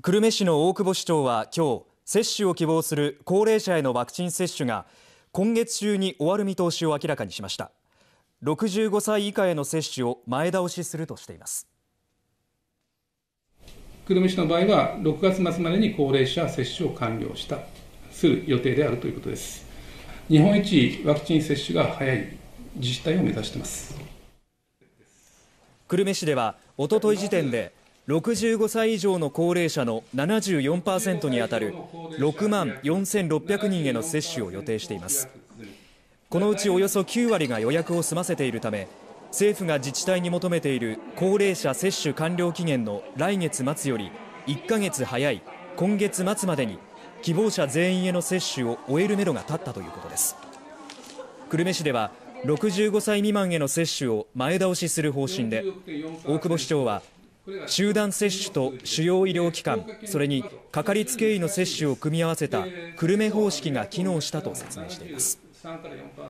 久留米市の大久保市長は今日、接種を希望する高齢者へのワクチン接種が今月中に終わる見通しを明らかにしました。65歳以下への接種を前倒しするとしています。 久留米市の場合は6月末までに高齢者接種を完了する予定であるということです。日本一ワクチン接種が早い自治体を目指しています。 久留米市ではおととい時点で65歳以上の高齢者の 74% にあたる6万4600人への接種を予定しています。このうちおよそ9割が予約を済ませているため、政府が自治体に求めている高齢者接種完了期限の来月末より1ヶ月早い今月末までに希望者全員への接種を終えるめどが立ったということです。久留米市では65歳未満への接種を前倒しする方針で、大久保市長は集団接種と主要医療機関、それにかかりつけ医の接種を組み合わせた久留米方式が機能したと説明しています。